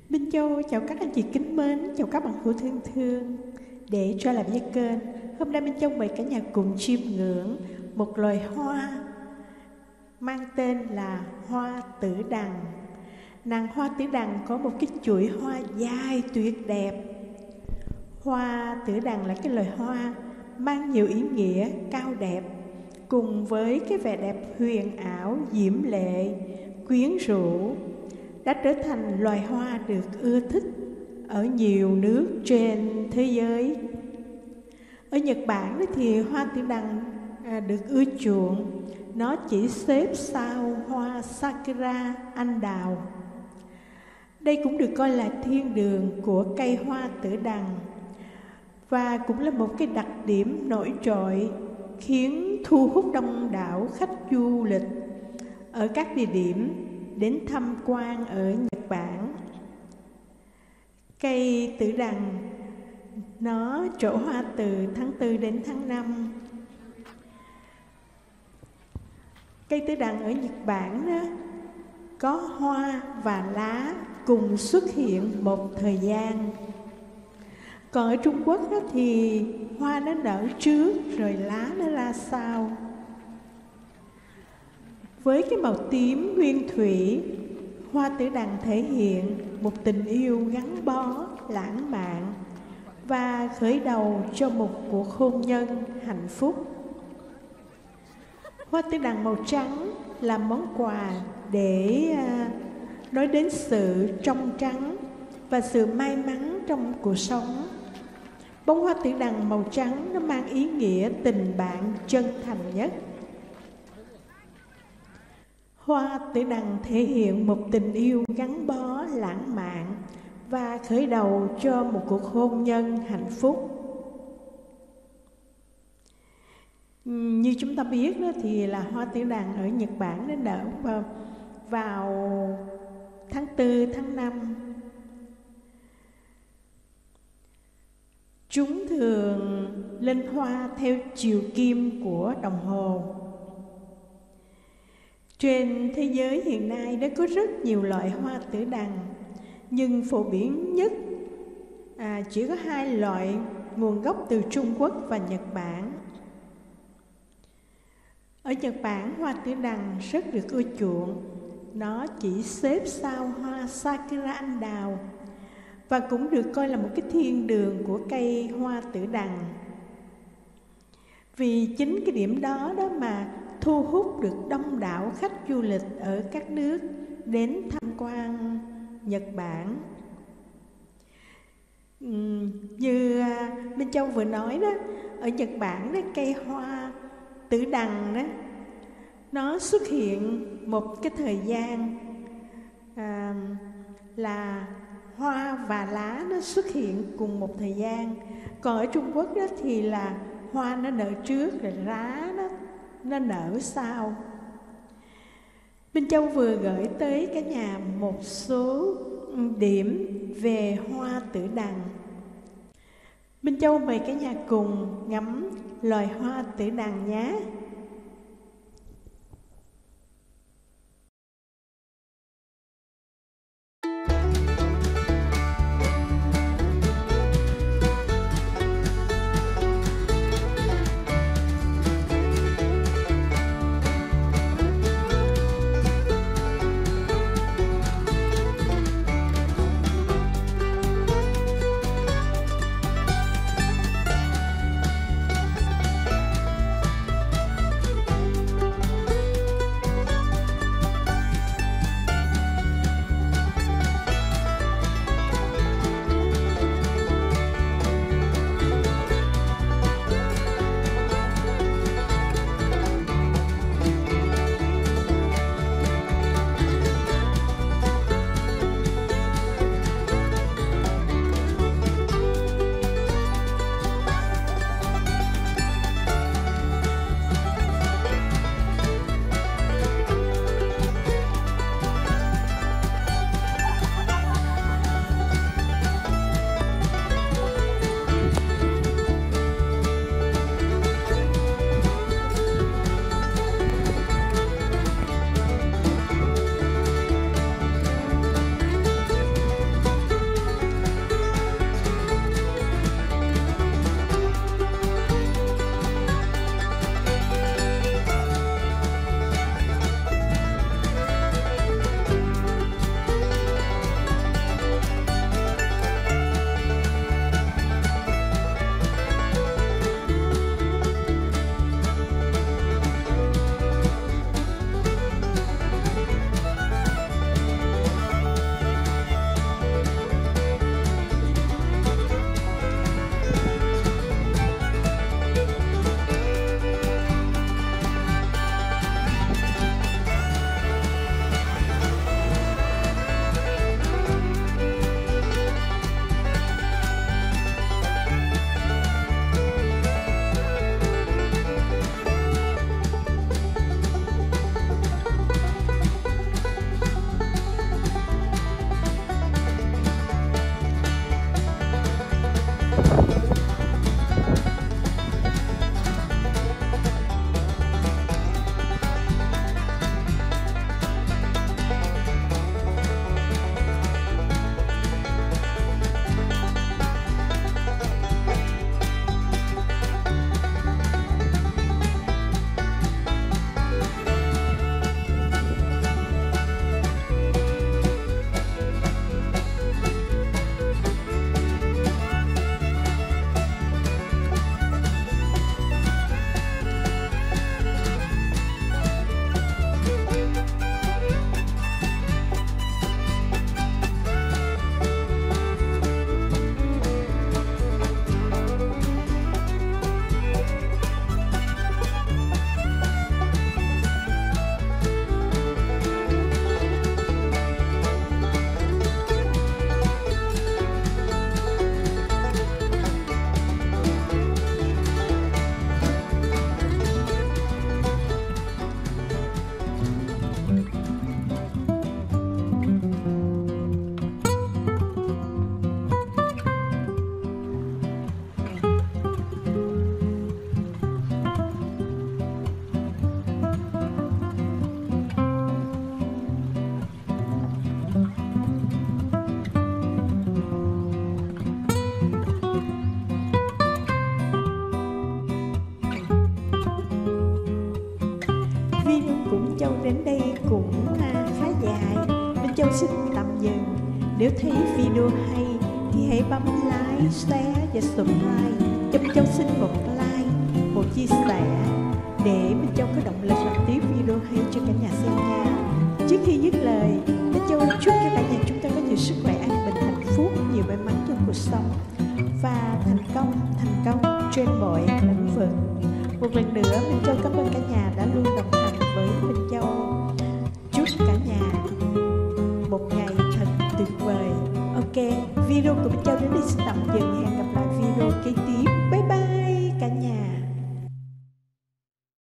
Minh Châu chào các anh chị kính mến, chào các bạn hữu thân thương. Để cho làm với kênh, hôm nay Minh Châu mời cả nhà cùng chiêm ngưỡng một loài hoa mang tên là hoa tử đằng. Nàng hoa tử đằng có một cái chuỗi hoa dài tuyệt đẹp. Hoa tử đằng là cái loài hoa mang nhiều ý nghĩa cao đẹp, cùng với cái vẻ đẹp huyền ảo, diễm lệ, quyến rũ, đã trở thành loài hoa được ưa thích ở nhiều nước trên thế giới. Ở Nhật Bản thì hoa tử đằng được ưa chuộng, nó chỉ xếp sau hoa sakura, anh đào. Đây cũng được coi là thiên đường của cây hoa tử đằng và cũng là một cái đặc điểm nổi trội khiến thu hút đông đảo khách du lịch ở các địa điểm đến tham quan ở Nhật Bản. Cây tử đằng nó trổ hoa từ tháng 4 đến tháng 5. Cây tử đằng ở Nhật Bản đó, có hoa và lá cùng xuất hiện một thời gian. Còn ở Trung Quốc đó thì hoa nó nở trước rồi lá nó ra sau. Với cái màu tím nguyên thủy, hoa tử đằng thể hiện một tình yêu gắn bó, lãng mạn và khởi đầu cho một cuộc hôn nhân hạnh phúc. Hoa tử đằng màu trắng là món quà để nói đến sự trong trắng và sự may mắn trong cuộc sống. Bông hoa tử đằng màu trắng nó mang ý nghĩa tình bạn chân thành nhất. Hoa tử đằng thể hiện một tình yêu gắn bó, lãng mạn và khởi đầu cho một cuộc hôn nhân hạnh phúc. Như chúng ta biết đó, thì là hoa tử đằng ở Nhật Bản nó nở vào tháng 4, tháng 5. Chúng thường lên hoa theo chiều kim của đồng hồ. Trên thế giới hiện nay đã có rất nhiều loại hoa tử đằng, nhưng phổ biến nhất chỉ có 2 loại nguồn gốc từ Trung Quốc và Nhật Bản. Ở Nhật Bản, hoa tử đằng rất được ưa chuộng. Nó chỉ xếp sau hoa sakura, anh đào, và cũng được coi là một cái thiên đường của cây hoa tử đằng. Vì chính cái điểm đó mà thu hút được đông đảo khách du lịch ở các nước đến tham quan Nhật Bản. Như Minh Châu vừa nói đó, ở Nhật Bản đó, cây hoa tử đằng đó, nó xuất hiện một cái thời gian là hoa và lá nó xuất hiện cùng một thời gian. Còn ở Trung Quốc đó thì là hoa nó nở trước rồi lá nó nở sau. Minh Châu vừa gửi tới cả nhà một số điểm về hoa tử đằng. Minh Châu mời cả nhà cùng ngắm loài hoa tử đằng nhé. Video của Minh Châu đến đây cũng khá dài. Minh Châu xin tạm dừng. Nếu thấy video hay thì hãy bấm like, share và subscribe cho Minh Châu. Xin một like, một chia sẻ để Minh Châu có động lực làm tiếp video hay cho cả nhà xem nha. Trước khi dứt lời, Minh Châu chúc cho cả nhà chúng ta có nhiều sức khỏe, an bình, hạnh phúc, nhiều may mắn trong cuộc sống và thành công trên mọi lĩnh vực. Một lần nữa, Minh Châu cảm ơn cả nhà đã luôn đồng hành với Minh Châu. Chúc cả nhà một ngày thật tuyệt vời. Ok, video của Minh Châu đến đây xin tạm dừng. Hẹn gặp lại